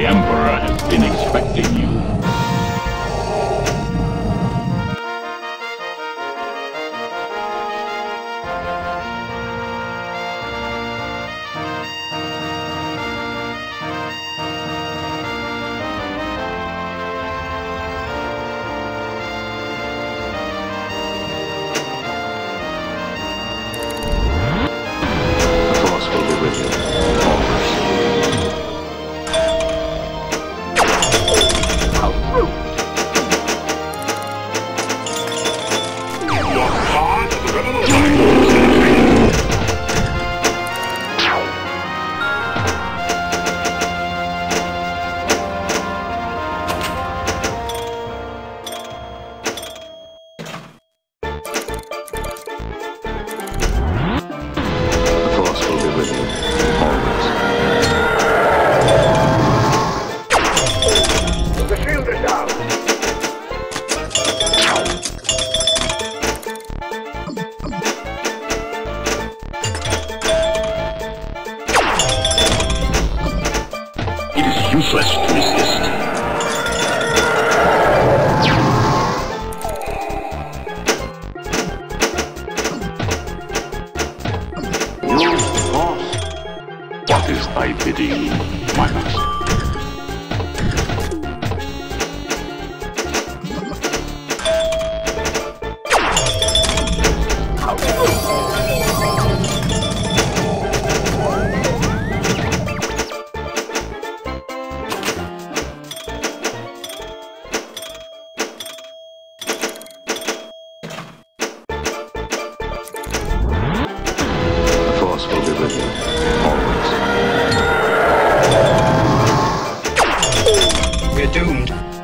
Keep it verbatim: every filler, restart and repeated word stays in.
Emperor has been expecting you. Useless to resist. Your boss. What is thy bidding, my master? Will be with you, always. We're doomed.